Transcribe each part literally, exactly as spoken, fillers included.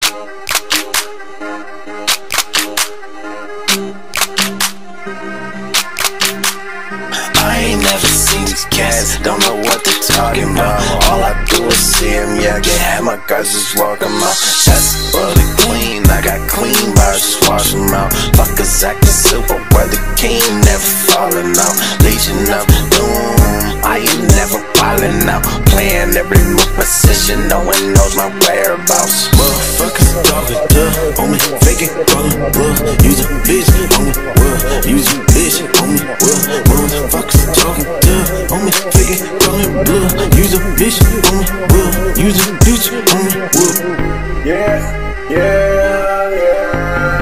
I ain't never seen these cats, don't know what they're talking about. All I do is see them, yeah, I can have my guys just walk them out. That's really clean, I got clean bars, just wash them out. Fuckers acting super, where the king never falling out. Legion of Doom, I ain't never falling out. Playing every move position, no one knows my whereabouts. Motherfuckers talking tough on me, faking, calling bluff. Use a bitch on me, well, use a bitch on me, well. Motherfuckers talking tough on me, faking, calling bluff. Use a bitch on me, well, use a bitch on me, well. Yeah, yeah, yeah.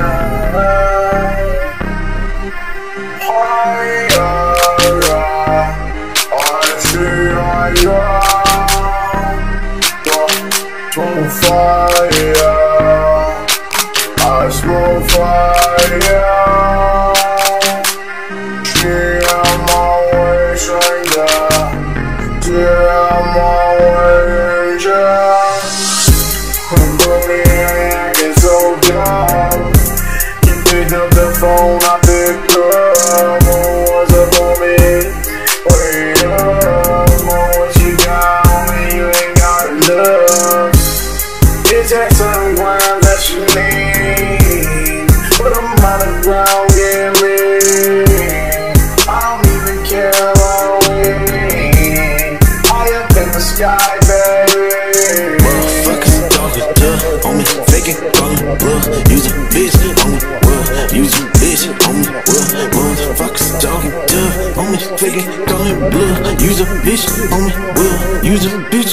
I, I, I see, I, I, smoke fire. I smoke fire. Yeah, I'm always like that. Yeah, I'm always yeah. But me, I get so dumb. You picked up the phone, I picked up. What's up on me? Wait up, what you got on me? You ain't got enough. It's that some ground that you need, but I'm on the ground getting lit. I don't even care about winning. High up in the sky, baby. Motherfuckers talking tough on me, faking, calling bluff. Use a bitch on me, well, use a bitch on me, well. Motherfuckers talking tough on me, faking, calling bluff. Use a bitch on me, well, use a bitch